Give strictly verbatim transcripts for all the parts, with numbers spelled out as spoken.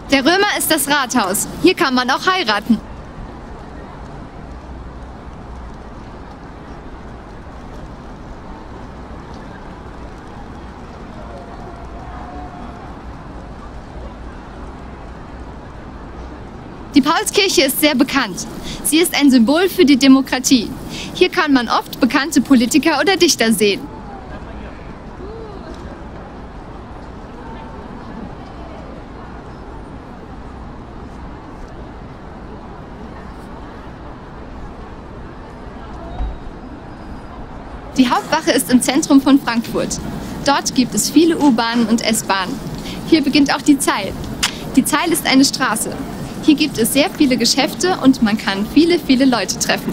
Der Römer ist das Rathaus. Hier kann man auch heiraten. Die Paulskirche ist sehr bekannt. Sie ist ein Symbol für die Demokratie. Hier kann man oft bekannte Politiker oder Dichter sehen. Die Hauptwache ist im Zentrum von Frankfurt. Dort gibt es viele U-Bahnen und S-Bahnen. Hier beginnt auch die Zeil. Die Zeil ist eine Straße. Hier gibt es sehr viele Geschäfte und man kann viele, viele Leute treffen.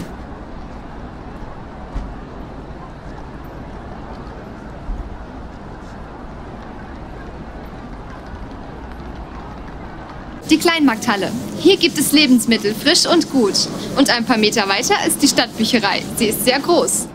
Die Kleinmarkthalle. Hier gibt es Lebensmittel, frisch und gut. Und ein paar Meter weiter ist die Stadtbücherei. Sie ist sehr groß.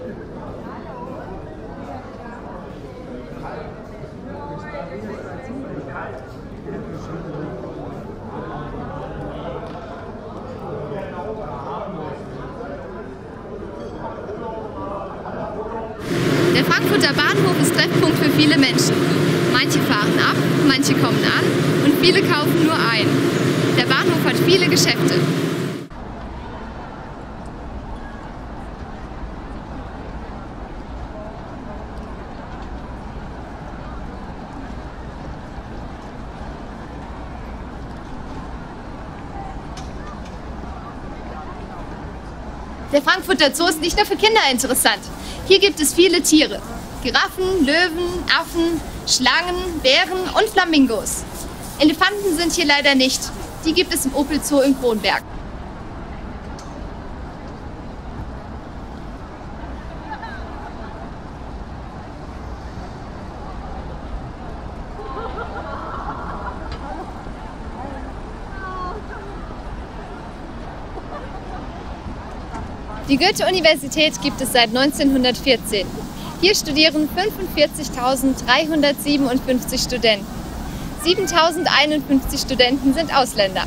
Der Frankfurter Bahnhof ist Treffpunkt für viele Menschen. Manche fahren ab, manche kommen an und viele kaufen nur ein. Der Bahnhof hat viele Geschäfte. Der Frankfurter Zoo ist nicht nur für Kinder interessant. Hier gibt es viele Tiere. Giraffen, Löwen, Affen, Schlangen, Bären und Flamingos. Elefanten sind hier leider nicht. Die gibt es im Opel Zoo in Kronberg. Die Goethe-Universität gibt es seit neunzehnhundertvierzehn. Hier studieren fünfundvierzigtausenddreihundertsiebenundfünfzig Studenten. siebentausendeinundfünfzig Studenten sind Ausländer.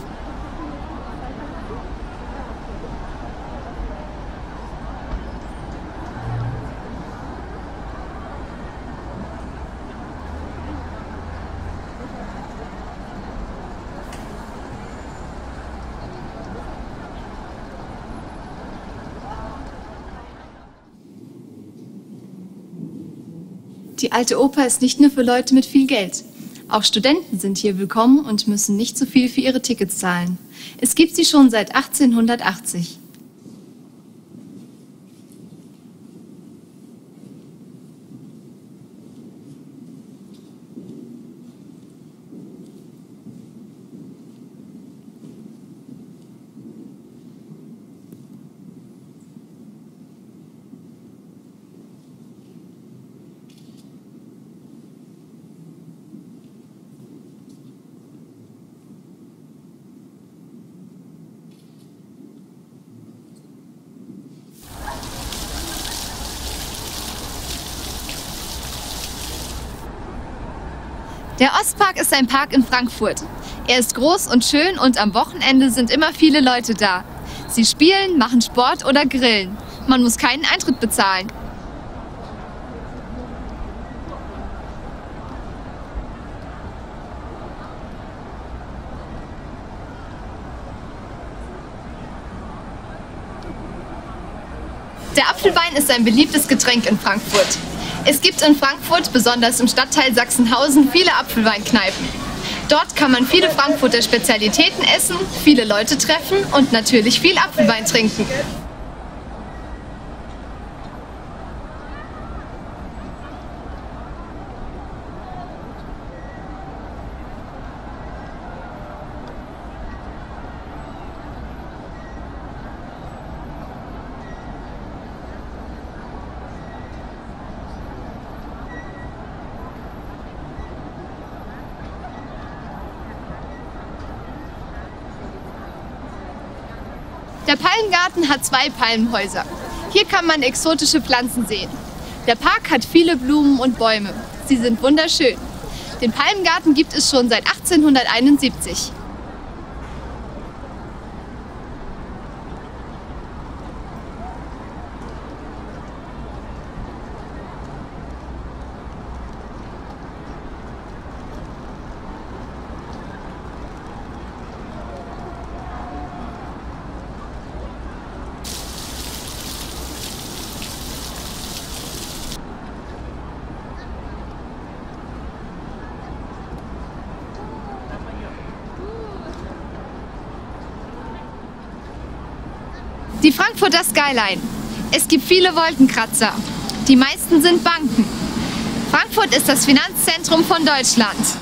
Die Alte Oper ist nicht nur für Leute mit viel Geld. Auch Studenten sind hier willkommen und müssen nicht so viel für ihre Tickets zahlen. Es gibt sie schon seit achtzehnhundertachtzig. Der Ostpark ist ein Park in Frankfurt. Er ist groß und schön und am Wochenende sind immer viele Leute da. Sie spielen, machen Sport oder grillen. Man muss keinen Eintritt bezahlen. Der Apfelwein ist ein beliebtes Getränk in Frankfurt. Es gibt in Frankfurt, besonders im Stadtteil Sachsenhausen, viele Apfelweinkneipen. Dort kann man viele Frankfurter Spezialitäten essen, viele Leute treffen und natürlich viel Apfelwein trinken. Der Palmgarten hat zwei Palmenhäuser. Hier kann man exotische Pflanzen sehen. Der Park hat viele Blumen und Bäume. Sie sind wunderschön. Den Palmgarten gibt es schon seit achtzehnhunderteinundsiebzig. Die Frankfurter Skyline. Es gibt viele Wolkenkratzer. Die meisten sind Banken. Frankfurt ist das Finanzzentrum von Deutschland.